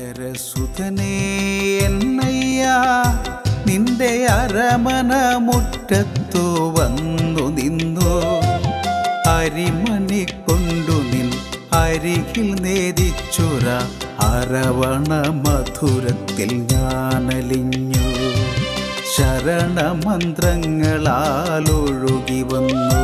ഹരിഹരസുതനേ എന്നയ്യാ നിന്റെ അരമന മുറ്റത്തു വന്നു നിന്നു അരിമണി കൊണ്ടു നിൻ അരികിൽ നേദിച്ചുര അരവണ മധുരത്തിൽ ഞാനലിഞ്ഞു ശരണമന്ത്രങ്ങളാലൊഴുകി വന്നു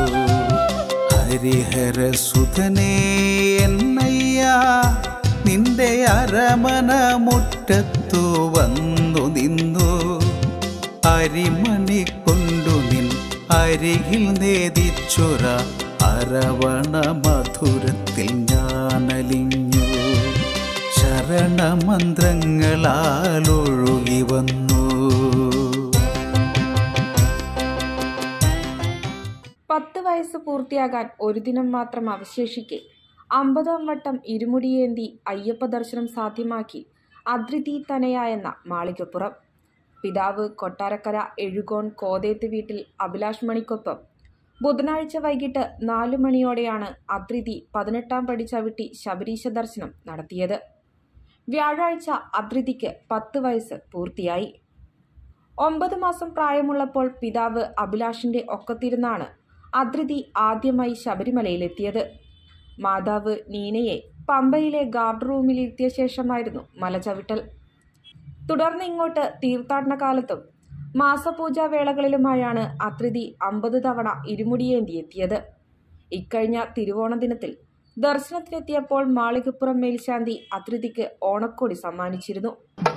ഹരിഹരസുതനേ എന്നയ്യാ നിന്റെ അരമന മുറ്റത്തു വന്നു നിന്നു അരിമണി കൊണ്ടു നിൻ അരികിൽ നേദിച്ചുര അരവണ മധുരത്തിൽ ഞാനലിഞ്ഞു ശരണമന്ത്രങ്ങളാലൊഴുകി വന്നു. 10 വയസ്സ് പൂർത്തിയാകാൻ ഒരു ദിനം മാത്രം അവശേഷിക്കെ 50-ാം വട്ടം ഇരുമുടിയേന്തി അയ്യപ്പ ദർശനം സാധ്യമാക്കി അദ്രിതി തനയ എന്ന മാളികപ്പുറം. പിതാവ് കൊട്ടാരക്കര എഴുകോൺ കോതേത്ത് വീട്ടിൽ അഭിലാഷ് മണിക്കൊപ്പം ബുധനാഴ്ച വൈകിട്ട് 4 മണിയോടെയാണ് അദ്രിതി 18-ാം പടി ചവിട്ടി ശബരീശ ദർശനം നടത്തിയത്. വ്യാഴാഴ്ച അദ്രിതിക്ക് 10 വയസ്സ് പൂർത്തിയായി. 9 മാസം പ്രായമുള്ളപ്പോൾ പിതാവ് അഭിലാഷിന്റെ ഒക്കത്തിരുന്നാണ് അദ്രിതി ആദ്യമായി ശബരിമലയിലെത്തിയത്. മാതാവ് നീനയെ പമ്പയിലെ ഗാർഡ് റൂമിൽ ഇരുത്തിയ ശേഷമായിരുന്നു മലചവിട്ടൽ. തുടർന്ന് ഇങ്ങോട്ട് തീർത്ഥാടന കാലത്തും മാസപൂജാവേളകളിലുമായാണ് അദ്രിതി 50 തവണ ഇരുമുടിയേന്തിയെത്തിയത്. ഇക്കഴിഞ്ഞ തിരുവോണ ദിനത്തിൽ ദർശനത്തിനെത്തിയപ്പോൾ മാളികപ്പുറം മേൽശാന്തി അദ്രിതിക്ക് ഓണക്കോടി സമ്മാനിച്ചിരുന്നു.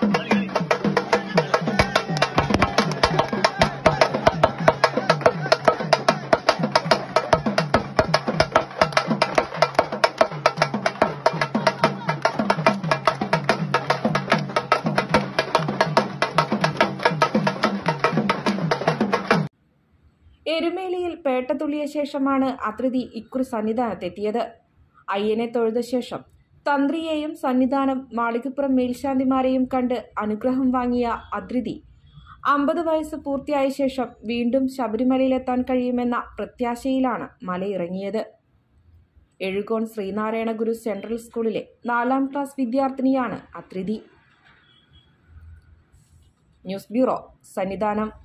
എരുമേലിയിൽ പേട്ട തുള്ളിയ ശേഷമാണ് അദ്രിതി ഇക്കുറി സന്നിധാനത്തെത്തിയത്. അയ്യനെ തൊഴുത ശേഷം തന്ത്രിയെയും സന്നിധാനം മാളികപ്പുറം മേൽശാന്തിമാരെയും കണ്ട് അനുഗ്രഹം വാങ്ങിയ അദ്രിതി 50 വയസ്സ് പൂർത്തിയായ ശേഷം വീണ്ടും ശബരിമലയിലെത്താൻ കഴിയുമെന്ന പ്രത്യാശയിലാണ് മലയിറങ്ങിയത്. എഴുകോൺ ശ്രീനാരായണ ഗുരു സെൻട്രൽ സ്കൂളിലെ 4-ാം ക്ലാസ് വിദ്യാർത്ഥിനിയാണ് അദ്രിതി. News bureau, Sannidhanam.